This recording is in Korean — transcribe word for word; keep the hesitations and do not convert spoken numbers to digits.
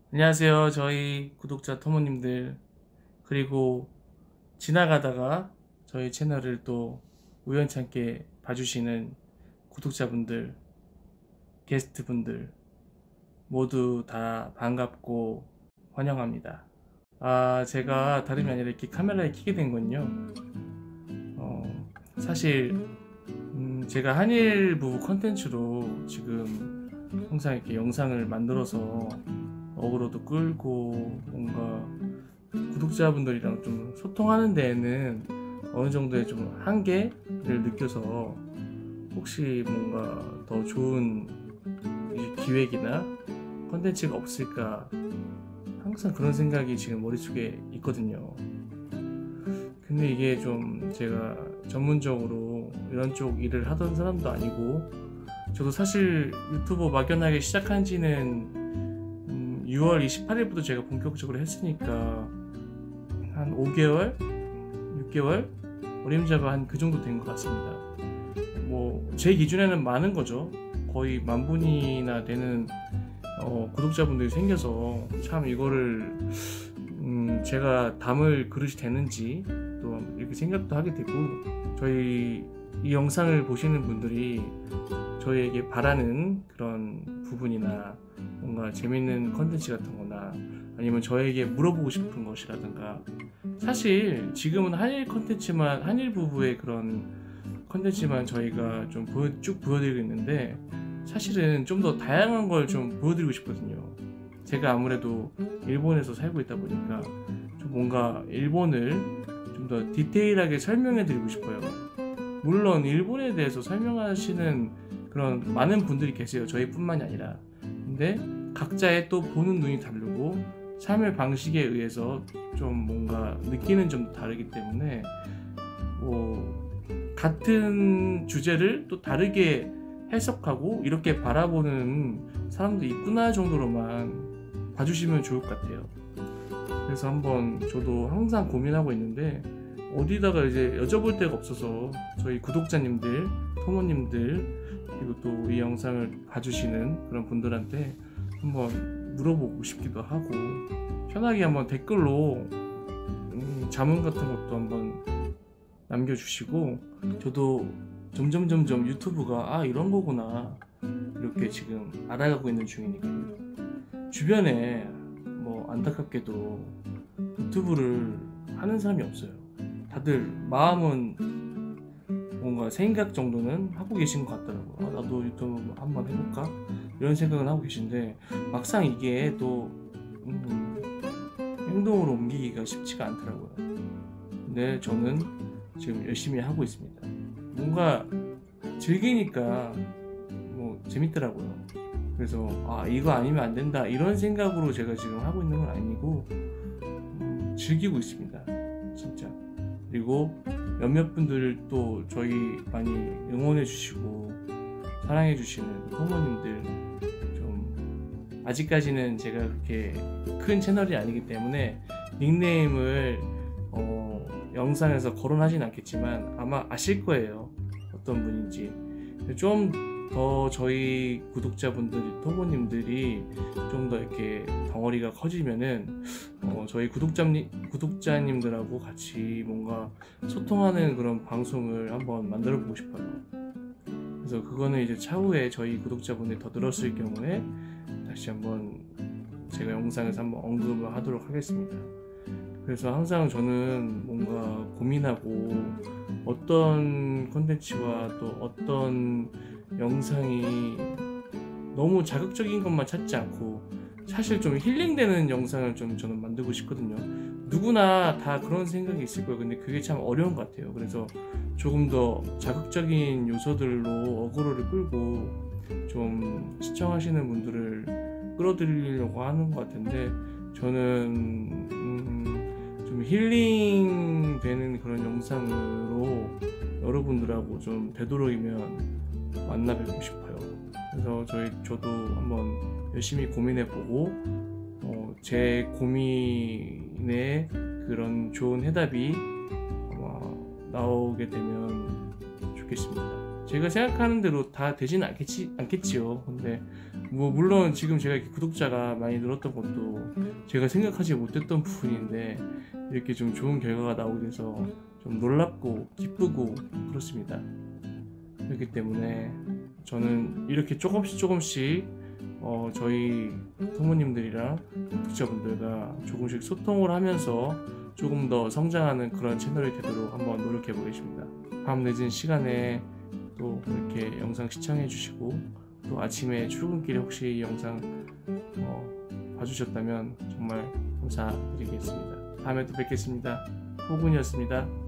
안녕하세요. 저희 구독자 토모님들, 그리고 지나가다가 저희 채널을 또 우연찮게 봐주시는 구독자분들, 게스트분들 모두 다 반갑고 환영합니다. 아, 제가 다름이 아니라 이렇게 카메라에 켜게 된 건요. 어, 사실 음, 제가 한일 부부 컨텐츠로 지금 항상 이렇게 영상을 만들어서 어그로도 끌고 뭔가 구독자분들이랑 좀 소통하는 데에는 어느 정도의 좀 한계를 느껴서 혹시 뭔가 더 좋은 기획이나 컨텐츠가 없을까 항상 그런 생각이 지금 머릿속에 있거든요. 근데 이게 좀 제가 전문적으로 이런 쪽 일을 하던 사람도 아니고, 저도 사실 유튜버 막연하게 시작한 지는 음, 유월 이십팔일부터 제가 본격적으로 했으니까 한 오 개월? 육 개월? 어림잡아 한 그 정도 된 것 같습니다. 뭐 제 기준에는 많은 거죠. 거의 만 분이나 되는 어, 구독자분들이 생겨서 참 이거를 음, 제가 담을 그릇이 되는지 또 이렇게 생각도 하게 되고, 저희 이 영상을 보시는 분들이 저희에게 바라는 그런 부분이나 뭔가 재밌는 컨텐츠 같은 거나 아니면 저에게 물어보고 싶은 것이라든가, 사실 지금은 한일 컨텐츠만, 한일 부부의 그런 컨텐츠만 저희가 좀 보여, 쭉 보여드리고 있는데, 사실은 좀 더 다양한 걸 좀 보여드리고 싶거든요. 제가 아무래도 일본에서 살고 있다 보니까 좀 뭔가 일본을 좀 더 디테일하게 설명해 드리고 싶어요. 물론 일본에 대해서 설명하시는 그런 많은 분들이 계세요. 저희뿐만이 아니라. 근데 각자의 또 보는 눈이 다르고 삶의 방식에 의해서 좀 뭔가 느끼는 점도 다르기 때문에 뭐 같은 주제를 또 다르게 해석하고 이렇게 바라보는 사람도 있구나 정도로만 봐주시면 좋을 것 같아요. 그래서 한번 저도 항상 고민하고 있는데 어디다가 이제 여쭤볼 데가 없어서 저희 구독자님들, 토모님들, 그리고 또 이 영상을 봐주시는 그런 분들한테 한번 물어보고 싶기도 하고, 편하게 한번 댓글로 음, 자문 같은 것도 한번 남겨주시고, 저도 점점 점점 유튜브가 아 이런 거구나 이렇게 지금 알아가고 있는 중이니까요. 주변에 뭐 안타깝게도 유튜브를 하는 사람이 없어요. 다들 마음은 뭔가 생각 정도는 하고 계신 것 같더라고요. 아, 나도 유튜브 한번 해볼까? 이런 생각은 하고 계신데 막상 이게 또 음, 행동으로 옮기기가 쉽지가 않더라고요. 근데 저는 지금 열심히 하고 있습니다. 뭔가 즐기니까 뭐 재밌더라고요. 그래서 아 이거 아니면 안 된다 이런 생각으로 제가 지금 하고 있는 건 아니고 음, 즐기고 있습니다 진짜. 그리고 몇몇 분들 또 저희 많이 응원해 주시고 사랑해 주시는 부모님들, 좀 아직까지는 제가 그렇게 큰 채널이 아니기 때문에 닉네임을 어, 영상에서 거론하진 않겠지만 아마 아실 거예요, 어떤 분인지. 좀 더 저희 구독자분들이, 토모님들이 좀 더 이렇게 덩어리가 커지면은 어, 저희 구독자님, 구독자님들하고 같이 뭔가 소통하는 그런 방송을 한번 만들어 보고 싶어요. 그래서 그거는 이제 차후에 저희 구독자분들이 더 늘었을 경우에 다시 한번 제가 영상에서 한번 언급을 하도록 하겠습니다. 그래서 항상 저는 뭔가 고민하고 어떤 콘텐츠와 또 어떤 영상이 너무 자극적인 것만 찾지 않고 사실 좀 힐링되는 영상을 좀 저는 만들고 싶거든요. 누구나 다 그런 생각이 있을 거예요. 근데 그게 참 어려운 것 같아요. 그래서 조금 더 자극적인 요소들로 어그로를 끌고 좀 시청하시는 분들을 끌어들이려고 하는 것 같은데, 저는 음, 좀 힐링 되는 그런 영상으로 여러분들하고 좀 되도록이면 만나 뵙고 싶어요. 그래서 저희 저도 한번 열심히 고민해보고 어, 제 고민에 그런 좋은 해답이 아마 나오게 되면 좋겠습니다. 제가 생각하는 대로 다 되지는 않겠지, 않겠지요. 근데 뭐 물론 지금 제가 이렇게 구독자가 많이 늘었던 것도 제가 생각하지 못했던 부분인데 이렇게 좀 좋은 결과가 나오게 돼서 좀 놀랍고 기쁘고 그렇습니다. 그렇기 때문에 저는 이렇게 조금씩 조금씩 어 저희 부모님들이랑 구독자분들과 조금씩 소통을 하면서 조금 더 성장하는 그런 채널이 되도록 한번 노력해 보겠습니다. 밤 늦은 시간에 또 이렇게 영상 시청해 주시고 또 아침에 출근길에 혹시 이 영상 어, 봐주셨다면 정말 감사드리겠습니다. 다음에 또 뵙겠습니다. 호군이었습니다.